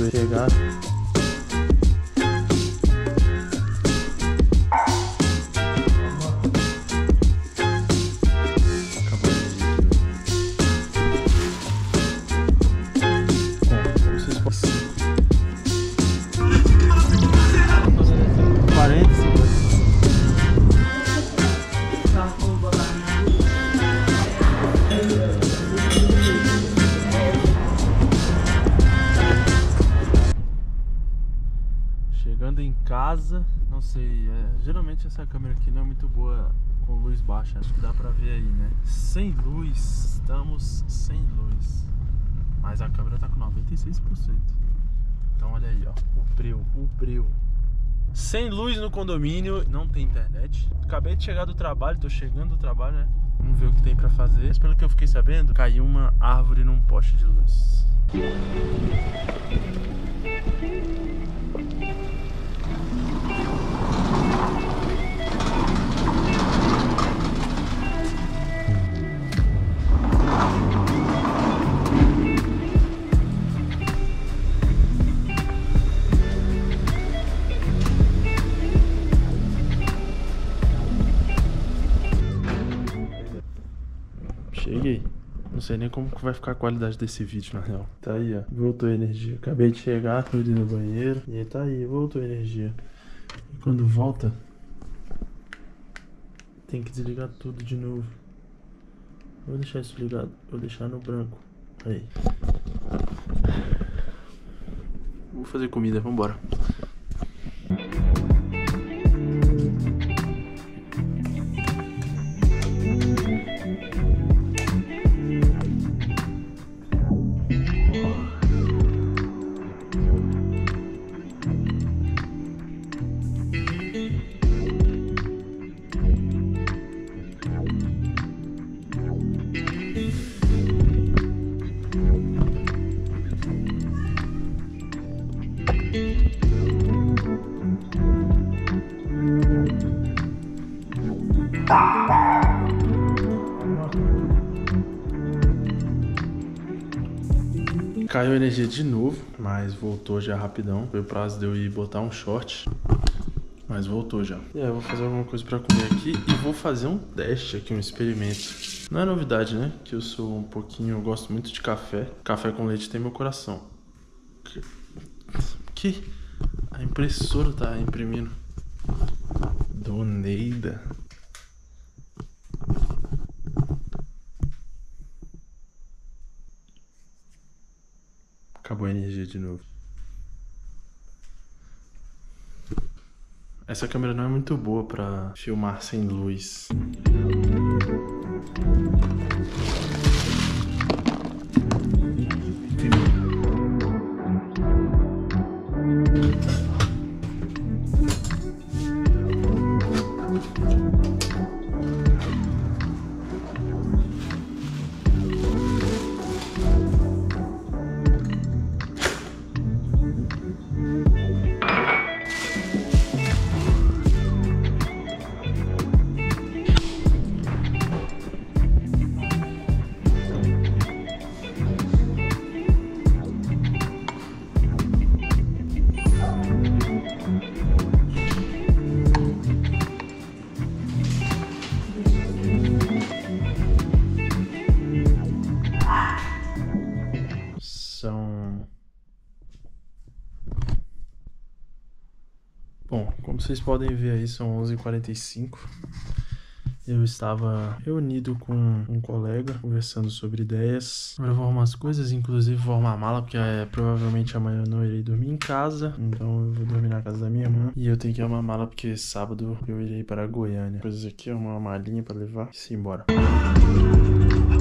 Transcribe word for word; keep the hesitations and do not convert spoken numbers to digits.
voltou a chegar. Chegando em casa, não sei, é, geralmente essa câmera aqui não é muito boa com luz baixa, acho que dá pra ver aí, né? Sem luz, estamos sem luz, mas a câmera tá com noventa e seis por cento. Então olha aí, ó, o breu, o breu. Sem luz no condomínio, não tem internet. Acabei de chegar do trabalho, tô chegando do trabalho, né? Vamos ver o que tem pra fazer. Mas pelo que eu fiquei sabendo, caiu uma árvore num poste de luz. Cheguei. Não sei nem como que vai ficar a qualidade desse vídeo, na real. Tá aí, ó. Voltou a energia. Acabei de chegar, fui ali no banheiro. E tá aí, voltou a energia. E quando volta, tem que desligar tudo de novo. Vou deixar isso ligado. Vou deixar no branco. Aí. Vou fazer comida, vambora. Caiu a energia de novo, mas voltou já rapidão. Foi o prazo de eu ir botar um short, mas voltou já. E aí eu vou fazer alguma coisa pra comer aqui e vou fazer um teste aqui, um experimento. Não é novidade, né? Que eu sou um pouquinho, eu gosto muito de café. Café com leite tem meu coração. Que? que? A impressora tá imprimindo. Doneida. Acabou a energia de novo. Essa câmera não é muito boa pra filmar sem luz. São... Bom, como vocês podem ver aí, são onze e quarenta e cinco. Eu estava reunido com um colega, conversando sobre ideias. Agora eu vou arrumar as coisas, inclusive vou arrumar a mala, porque é, provavelmente amanhã eu não irei dormir em casa. Então eu vou dormir na casa da minha irmã. E eu tenho que arrumar a mala, porque sábado eu irei para Goiânia. Coisas aqui, uma malinha para levar e sim, embora.